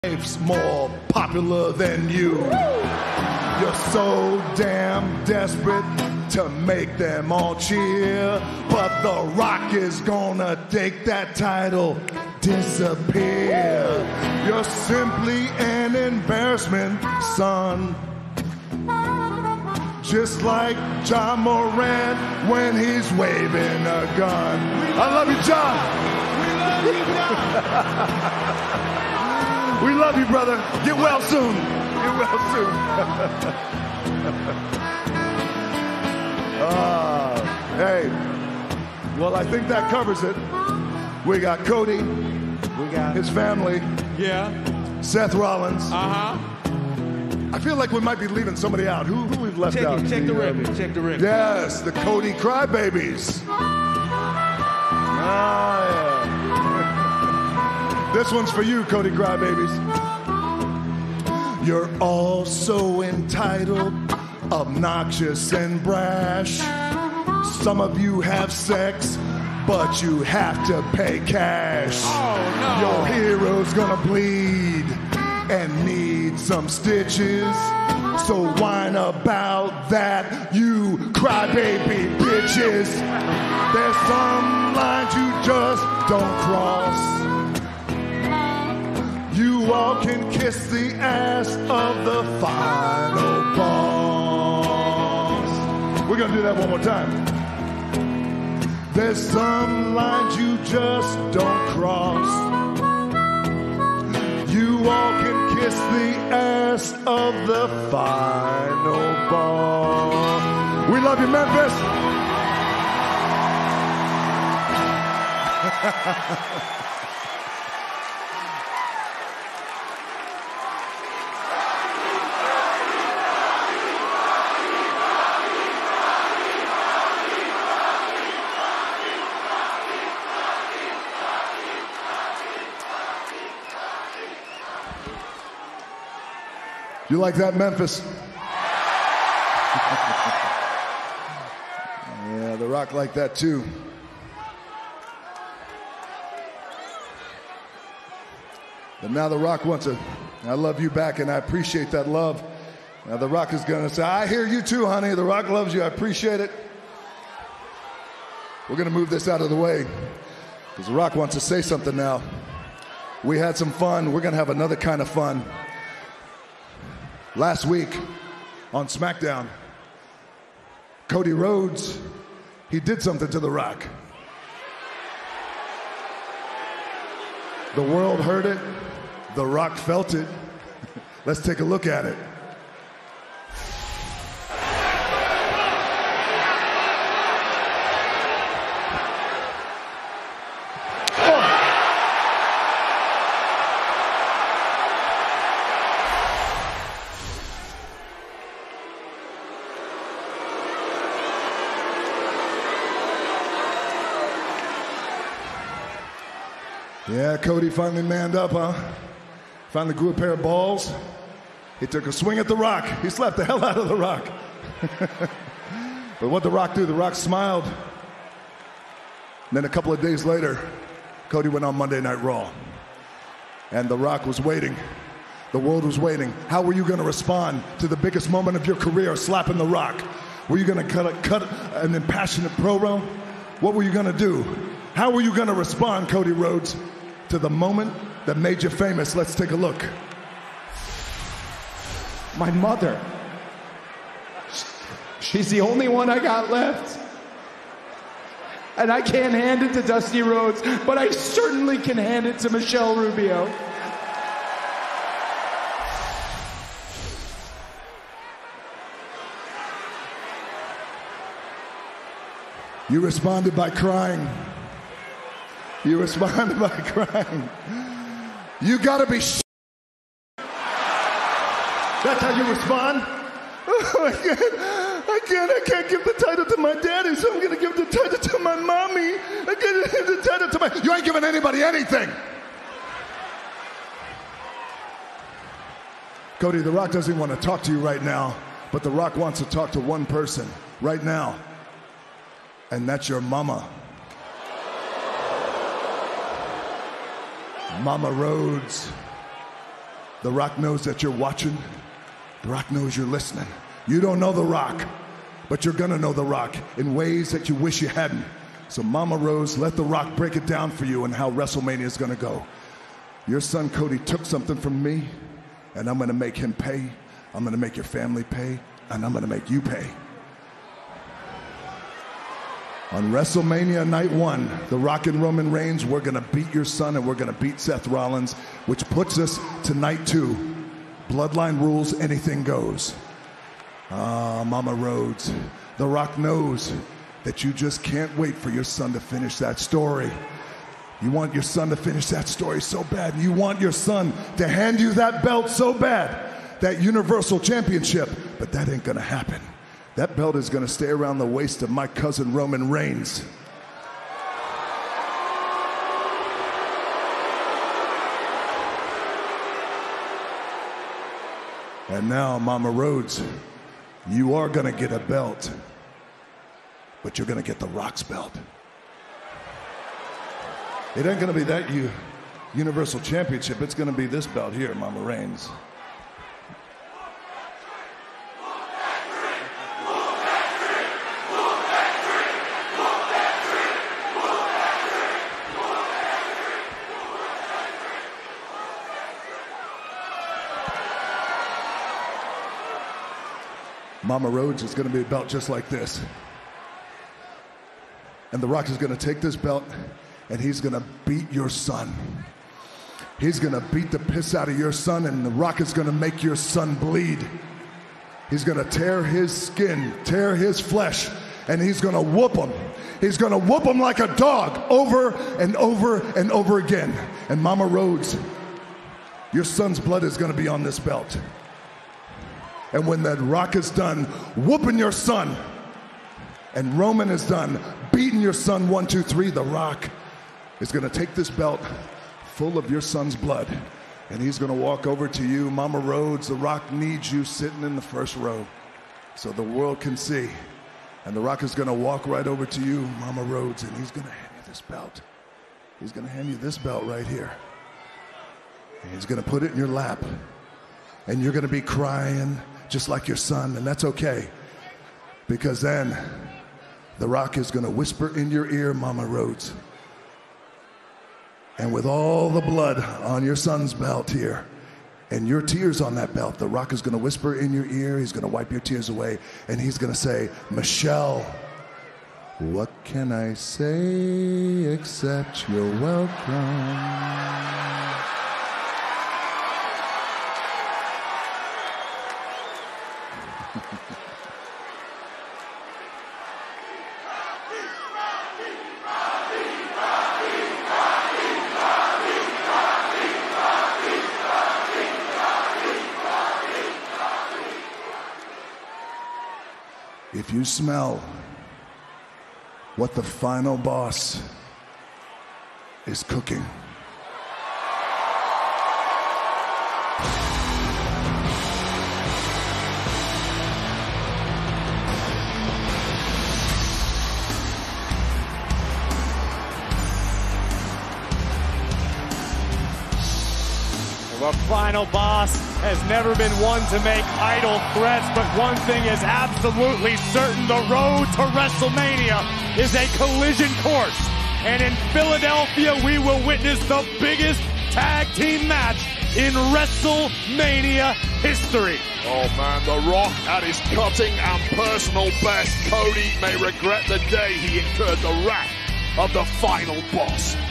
life's more popular than you. You're so damn desperate to make them all cheer, but The Rock is gonna take that title, disappear. You're simply an embarrassment, son. Just like John Moran when he's waving a gun. I love you, John. We love you, John. We love you, brother. Get well soon. Get well soon. Hey, well, I think that covers it. We got Cody. We got his family. Yeah. Seth Rollins. Uh-huh. I feel like we might be leaving somebody out. Who we've left out? Check the record. Check the record. Yes, the Cody Crybabies. Yeah. This one's for you, Cody Crybabies. You're all so entitled, obnoxious and brash. Some of you have sex, but you have to pay cash. Oh, no. Your hero's gonna bleed and need some stitches. So whine about that, you crybaby bitches. There's some lines you just don't cross. You all can kiss the ass of the final boss. We're gonna do that one more time. There's some lines you just don't cross. You all can kiss the ass of the final boss. We love you, Memphis. You like that, Memphis? Yeah, The Rock like that too. But now The Rock wants to, I love you back and I appreciate that love. Now The Rock is gonna say, I hear you too, honey. The Rock loves you, I appreciate it. We're gonna move this out of the way because The Rock wants to say something now. We had some fun, we're gonna have another kind of fun. Last week on SmackDown, Cody Rhodes, he did something to The Rock. The world heard it, The Rock felt it. Let's take a look at it. Yeah, Cody finally manned up, huh? Finally grew a pair of balls. He took a swing at The Rock. He slapped the hell out of The Rock. But what The Rock do? The Rock smiled. And then a couple of days later, Cody went on Monday Night Raw. And The Rock was waiting. The world was waiting. How were you going to respond to the biggest moment of your career, slapping The Rock? Were you going to cut an impassionate promo? What were you going to do? How were you going to respond, Cody Rhodes, to the moment that made you famous? Let's take a look. My mother. She's the only one I got left. And I can't hand it to Dusty Rhodes, but I certainly can hand it to Michelle Rubio. You responded by crying. You responded by crying. You gotta be That's how you respond? Oh, I can't give the title to my daddy, so I'm gonna give the title to my mommy. I gotta give the title to my... You ain't giving anybody anything. Cody, The Rock doesn't want to talk to you right now, but The Rock wants to talk to one person right now. And that's your mama. Mama Rhodes. The Rock knows that you're watching. The Rock knows you're listening. You don't know The Rock, but you're gonna know The Rock in ways that you wish you hadn't. So Mama Rose, let The Rock break it down for you and how WrestleMania is gonna go. Your son Cody took something from me, and I'm gonna make him pay. I'm gonna make your family pay, and I'm gonna make you pay. On WrestleMania Night 1, The Rock and Roman Reigns, we're gonna beat your son and we're gonna beat Seth Rollins, which puts us to Night 2. Bloodline rules, anything goes. Mama Rhodes, The Rock knows that you just can't wait for your son to finish that story. You want your son to finish that story so bad. You want your son to hand you that belt so bad, that Universal Championship, but that ain't gonna happen. That belt is going to stay around the waist of my cousin Roman Reigns. And now, Mama Rhodes, you are going to get a belt, but you're going to get The Rock's belt. It ain't going to be that Universal Championship. It's going to be this belt here, Mama Reigns. Mama Rhodes is going to be a belt just like this. And The Rock is going to take this belt and he's going to beat your son. He's going to beat the piss out of your son, and The Rock is going to make your son bleed. He's going to tear his skin, tear his flesh, and he's going to whoop him. He's going to whoop him like a dog over and over and over again. And Mama Rhodes, your son's blood is going to be on this belt. And when The Rock is done whooping your son, and Roman is done beating your son 1, 2, 3, The Rock is going to take this belt full of your son's blood, and he's going to walk over to you. Mama Rhodes, The Rock needs you sitting in the first row so the world can see. And The Rock is going to walk right over to you, Mama Rhodes, and he's going to hand you this belt. He's going to hand you this belt right here. And he's going to put it in your lap. And you're going to be crying just like your son, and that's okay. Because then The Rock is going to whisper in your ear, Mama Rhodes. And with all the blood on your son's belt here, and your tears on that belt, The Rock is going to whisper in your ear, he's going to wipe your tears away, and he's going to say, Michelle, what can I say except you're welcome? If you smell what the final boss is cooking, the final boss has never been one to make idle threats, but one thing is absolutely certain: the road to WrestleMania is a collision course. And in Philadelphia, we will witness the biggest tag team match in WrestleMania history. Oh man, The Rock at his cutting and personal best. Cody may regret the day he incurred the wrath of the final boss.